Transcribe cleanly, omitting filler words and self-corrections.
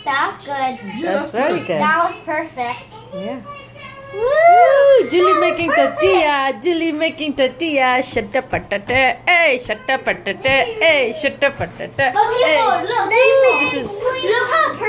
That's good. That's very good. That was perfect. Yeah. Woo! Julie making tortilla. Julie making tortilla. Shut up, patata. Hey, shut up, patata. Hey, shut up, patata. But people, Hey. look. This is. Look how perfect.